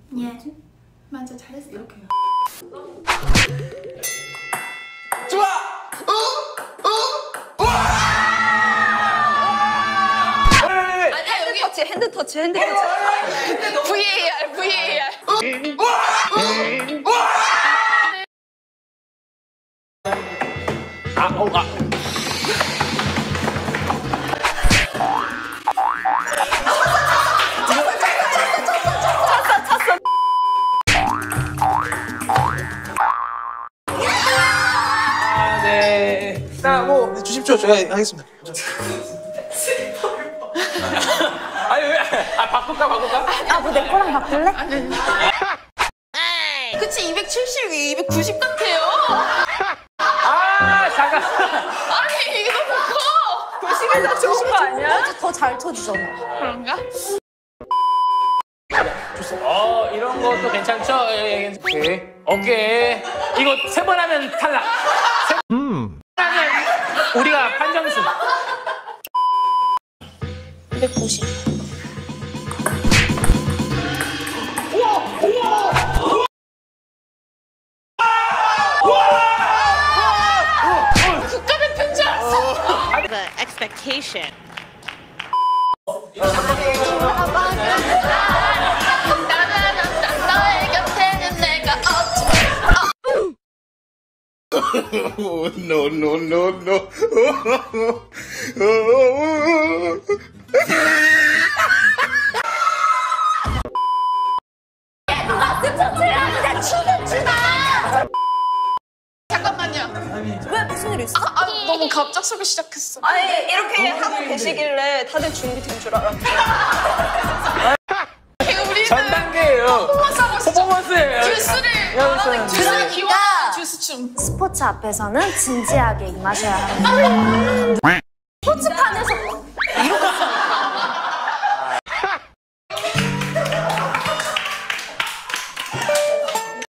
예. 맞아, 잘했어. 이렇게. 좋아! 아니야, 여기 터치, 핸드 터치. VAR. 네. 자, 뭐 주십시오. 제가 하겠습니다. 아니 왜? 바꿀까? 아, 뭐 내 거랑 바꿀래? 그치, 270, 290 같아요. 잠깐. 아니, 이게 너무 커. 90에서 좋은 거 아니야? 더 잘 쳐주잖아. 그런가? 이런 것도 괜찮죠? 예. 오케이. 이거 3번 하면 탈락. 3번 하면 우리가 판정승. 290. 국가대표인 줄 알았어. The expectation. 너의 곁에는 내가 없지. No. 잠깐만요. 왜 무슨 일 있어? 너무 갑작스럽게 시작했어. 아니, 이렇게 하고 계시길래 다들 준비된 줄 알았어. 우리는 전 단계예요. 퍼포먼스예요. 듀스를 기원 듀스 춤. 스포츠 앞에서는 진지하게 임하셔야 합니다.